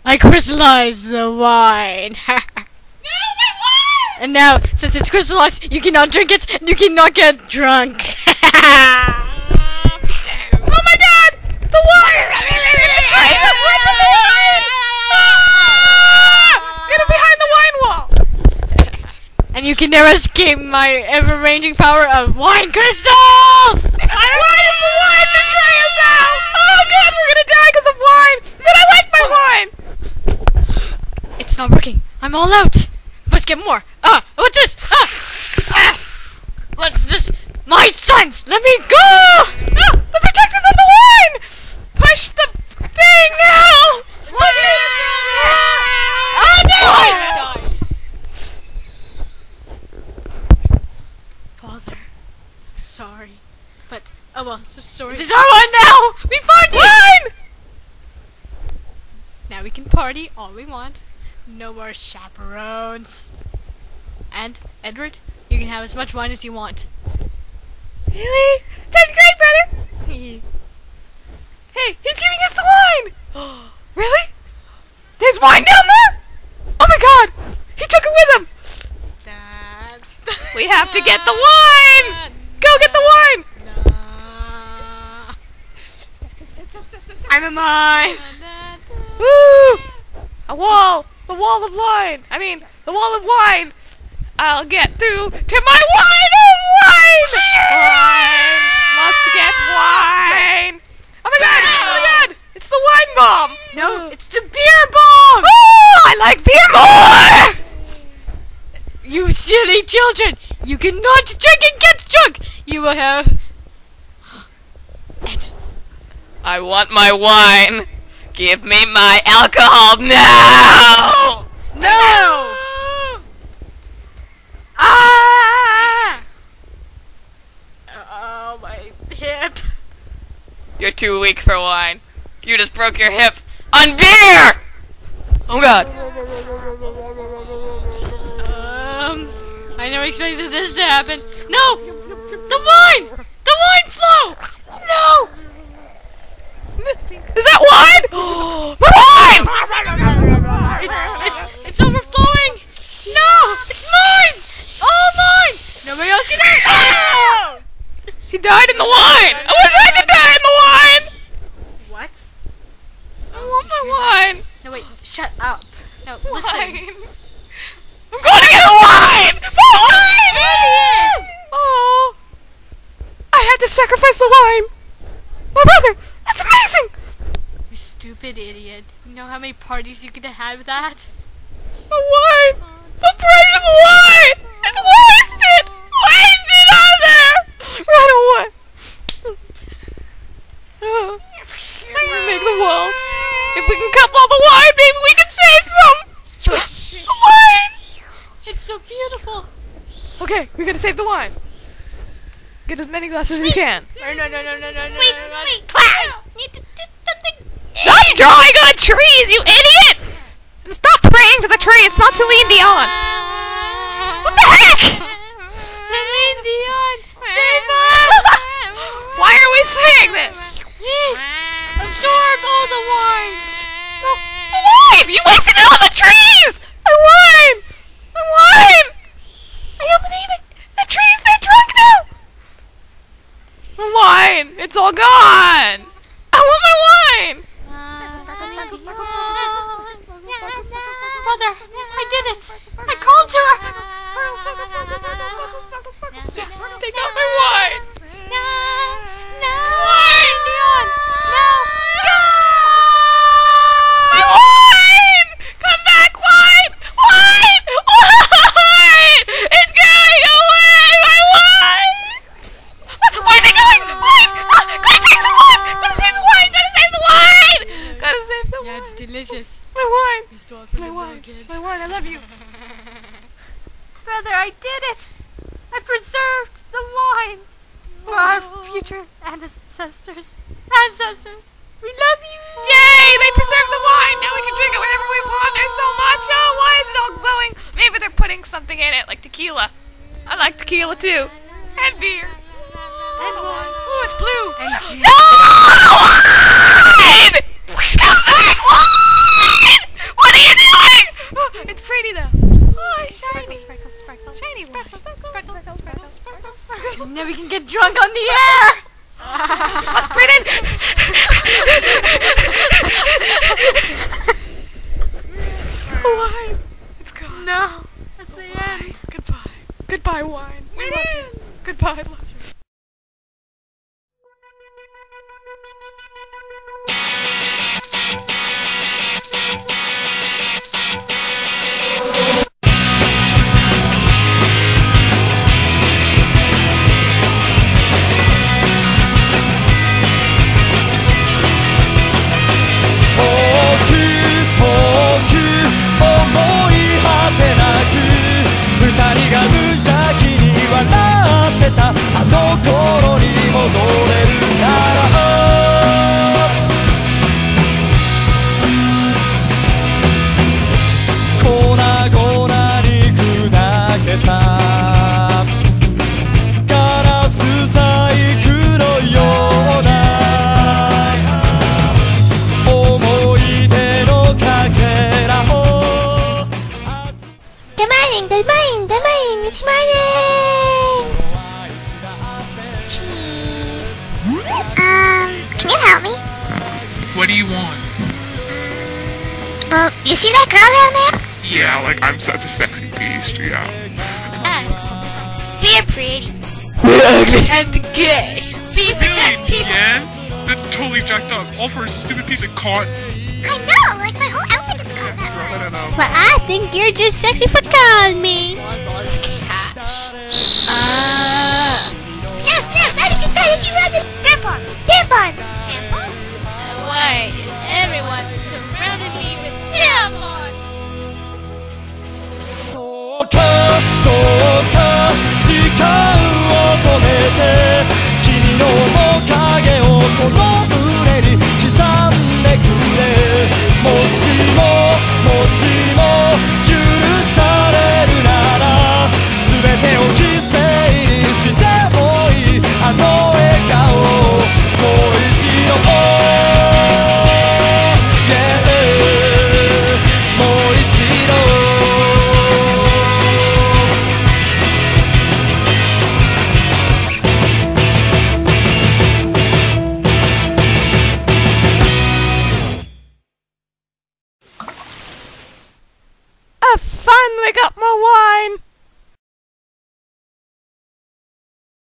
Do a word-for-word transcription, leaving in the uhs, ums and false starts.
I crystallized the wine. No, my wine! And now, since it's crystallized, you cannot drink it, and you cannot get drunk. Oh my god! The wine! The train is right from the wine! Ah! Get it behind the wine wall! And you can never escape my ever-ranging power of wine crystals! Why does the wine betray us out? Oh god, we're gonna die because of wine! But I like my wine! It's not working. I'm all out. Let's get more. Ah, what's this? Ah, ah. What's this? My sons, let me go! Ah, the protectors of the wine! Push the thing now! Push it! Oh no! Father, I'm sorry, but oh well, I'm so sorry. This is our one now! We party! Wine! Now we can party all we want. No more chaperones. And Edward, you can have as much wine as you want. Really? That's great, brother! Hey, he's giving us the wine! Really? There's wine down there? Oh my god! He took it with him! Dad. We have to get the wine! Go get the wine! I'm a mine! Woo! A wall! The wall of wine! I mean, the wall of wine! I'll get through to my wine of wine! Wine! Must get wine! Oh my god! Oh my god! It's the wine bomb! No, it's the beer bomb! Oh! I like beer more! You silly children! You cannot drink and get drunk! You will have... And... I want my wine! Give me my alcohol now! No! Ah! Oh, my hip. You're too weak for wine. You just broke your hip on beer! Oh god. Um, I never expected this to happen. No! The wine! The wine flow! No! Is that wine? The wine! It's, it's, it's overflowing! No! It's mine! All mine! Nobody else can have it! He died in the wine! I was trying to die in the wine! What? I want my wine! No, wait, shut up. No, Wine! listen. I'm going to get the wine! The wine! Idiot! Oh! I had to sacrifice the wine! My brother! That's amazing! You stupid idiot. You know how many parties you could have had with that? The wine! The price of the wine! It's wasted! Wasted on there! Run away! Oh, we make the walls. If we can cup all the wine, maybe we can save some! The wine! It's so beautiful. Okay, we gotta save the wine. Get as many glasses as you can. No, no, no, no, no, no, no, Wait, no, no. wait, I need to do something. Stop drawing on trees, you idiot! And stop praying to the tree, it's not Celine Dion! What the heck? Celine Dion, save us! Why are we saying this? Absorb all the wine. No, the wine! You wasted it on the trees! My wine! My wine! I am leaving! The trees, they're drunk now! My wine! It's all gone! I want my wine! Brother, I did it. I called to her. Yes, take out my wine! No, no, Wine! Dion, no. Go! My wine! Come back, wine! Wine! Wine! It's going away! My wine! Where's it going? Wine! Ah, gotta take some wine! Gotta save the wine! Gotta save the wine! Gotta save the Yeah, wine! it's delicious. My wine! We stole it from My the wine! kids. My wine! I love you! Brother, I did it. I preserved the wine for our future ancestors. Ancestors, we love you. Yay! They preserved the wine! Now we can drink it whenever we want! There's so much! Oh, why is it all glowing? Maybe they're putting something in it, like tequila. I like tequila too. And beer. And wine. Ooh, it's blue. And No! Wine! Come back, wine! I love you. Good morning, good morning, it's morning! Cheese. Um, can you help me? What do you want? Well, you see that girl down there? Yeah, like I'm such a sexy beast, yeah. Us. We're pretty. We're ugly and gay. We protect Really, people. Yan? That's totally jacked up. All for a stupid piece of cotton. I know, like my whole outfit would cost that I much. don't know. But I think you're just sexy for calling me. One was cash. Ah. Yes, yes, I think it's better. Tampons. Tampons. Tampons? Why is everyone surrounding me with tampons? どうかどうか時間を止めて君の面影をこの胸に刻んでくれもしももしも許されるなら全てを犠牲にしてもいいあの笑顔をもう一度Yeah もう一度 I finally got